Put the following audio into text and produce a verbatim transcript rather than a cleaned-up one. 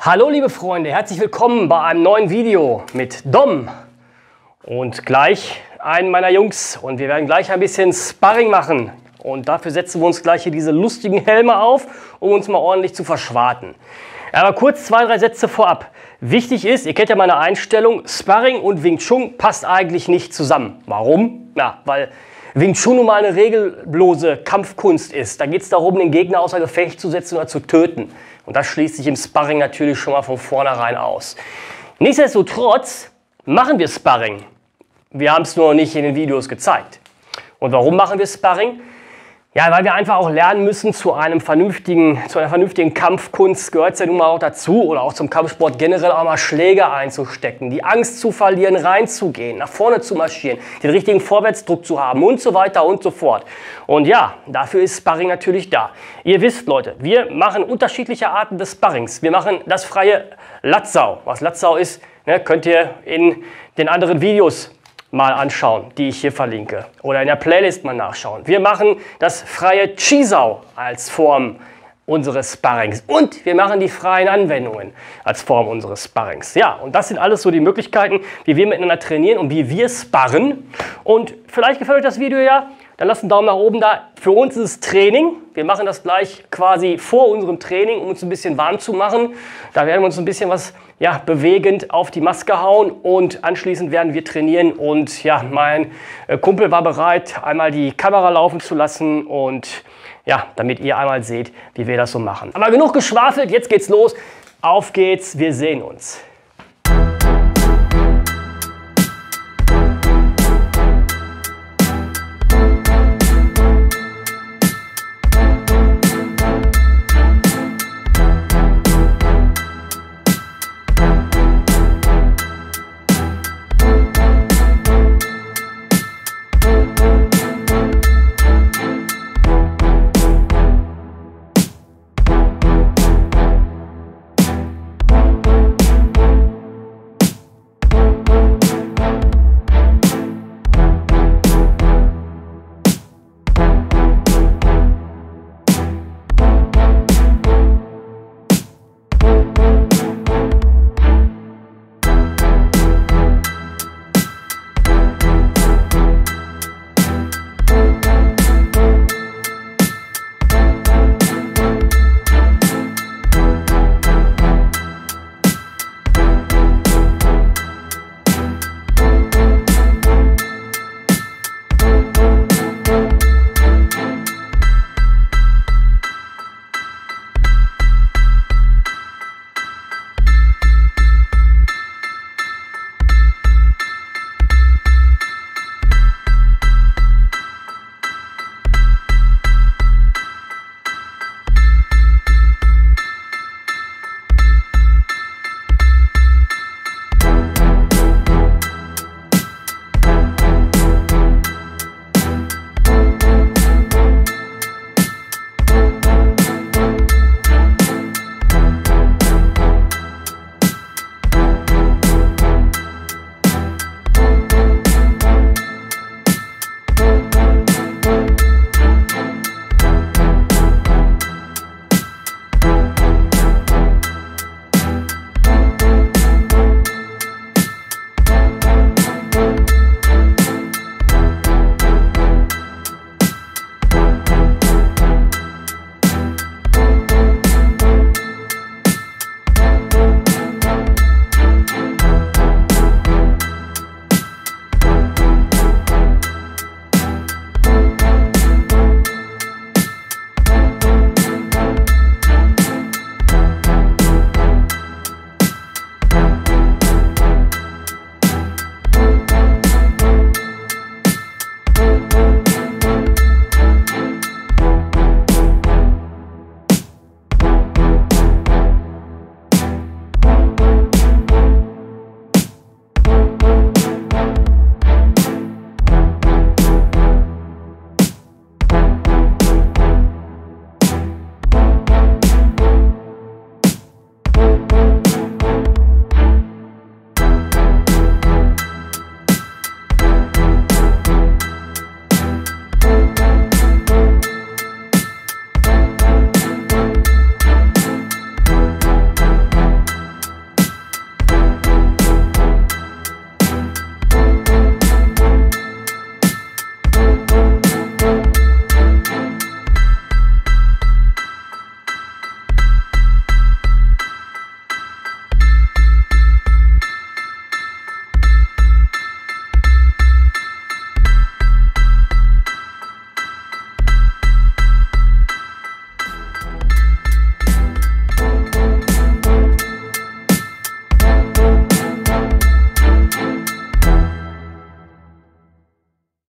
Hallo liebe Freunde, herzlich willkommen bei einem neuen Video mit Dom und gleich einen meiner Jungs und wir werden gleich ein bisschen Sparring machen und dafür setzen wir uns gleich hier diese lustigen Helme auf, um uns mal ordentlich zu verschwarten. Aber kurz zwei, drei Sätze vorab. Wichtig ist, ihr kennt ja meine Einstellung, Sparring und Wing Chun passt eigentlich nicht zusammen. Warum? Ja, weil Wing Chun nun mal eine regellose Kampfkunst ist. Da geht es darum, den Gegner außer Gefecht zu setzen oder zu töten. Und das schließt sich im Sparring natürlich schon mal von vornherein aus. Nichtsdestotrotz machen wir Sparring. Wir haben es nur nicht in den Videos gezeigt. Und warum machen wir Sparring? Ja, weil wir einfach auch lernen müssen, zu, einem vernünftigen, zu einer vernünftigen Kampfkunst gehört es ja nun mal auch dazu, oder auch zum Kampfsport generell auch mal Schläge einzustecken, die Angst zu verlieren, reinzugehen, nach vorne zu marschieren, den richtigen Vorwärtsdruck zu haben und so weiter und so fort. Und ja, dafür ist Sparring natürlich da. Ihr wisst, Leute, wir machen unterschiedliche Arten des Sparrings. Wir machen das freie Latzau. Was Latzau ist, ne, könnt ihr in den anderen Videos mal anschauen, die ich hier verlinke, oder in der Playlist mal nachschauen. Wir machen das freie Chisau als Form unseres Sparrings und wir machen die freien Anwendungen als Form unseres Sparrings. Ja, und das sind alles so die Möglichkeiten, wie wir miteinander trainieren und wie wir sparren. Und vielleicht gefällt euch das Video ja, dann lasst einen Daumen nach oben da. Für uns ist es Training. Wir machen das gleich quasi vor unserem Training, um uns ein bisschen warm zu machen. Da werden wir uns ein bisschen was ja, bewegend auf die Maske hauen und anschließend werden wir trainieren. Und ja, mein Kumpel war bereit, einmal die Kamera laufen zu lassen und ja, damit ihr einmal seht, wie wir das so machen. Aber genug geschwafelt, jetzt geht's los. Auf geht's, wir sehen uns.